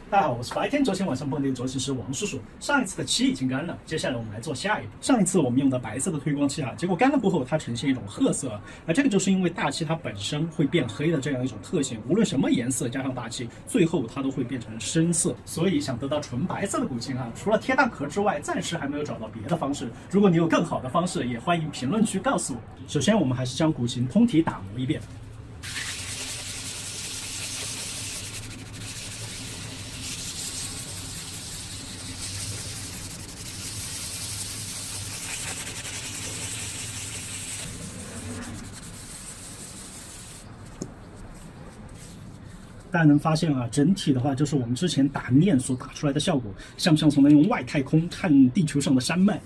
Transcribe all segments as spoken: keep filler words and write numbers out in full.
大家好，我是白天昨天晚上蹦迪的造型师王叔叔。上一次的漆已经干了，接下来我们来做下一步。上一次我们用的白色的推光漆啊，结果干了过后它呈现一种褐色，而这个就是因为大漆它本身会变黑的这样一种特性，无论什么颜色加上大漆，最后它都会变成深色。所以想得到纯白色的古琴啊，除了贴蛋壳之外，暂时还没有找到别的方式。如果你有更好的方式，也欢迎评论区告诉我。首先我们还是将古琴通体打磨一遍。 大家能发现啊，整体的话就是我们之前打面所打出来的效果，像不像从那种外太空看地球上的山脉？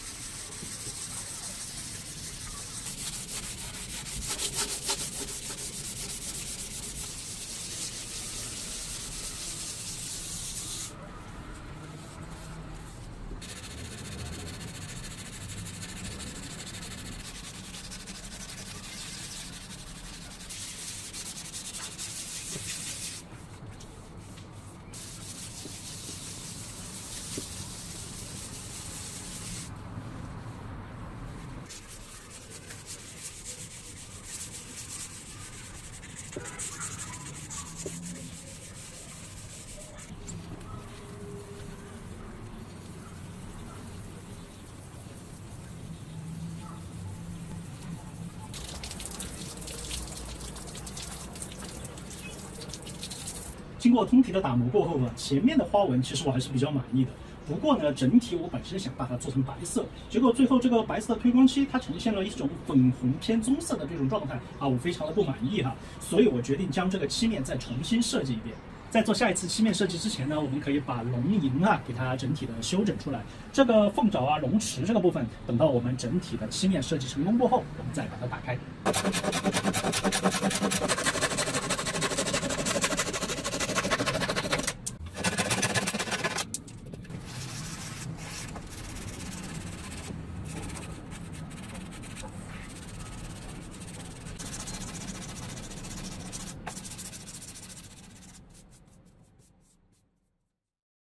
经过通体的打磨过后呢，前面的花纹其实我还是比较满意的。不过呢，整体我本身想把它做成白色，结果最后这个白色的推光漆它呈现了一种粉红偏棕色的这种状态啊，我非常的不满意哈，所以我决定将这个漆面再重新设计一遍。在做下一次漆面设计之前呢，我们可以把龙吟啊给它整体的修整出来。这个凤爪啊、龙池这个部分，等到我们整体的漆面设计成功过后，我们再把它打开。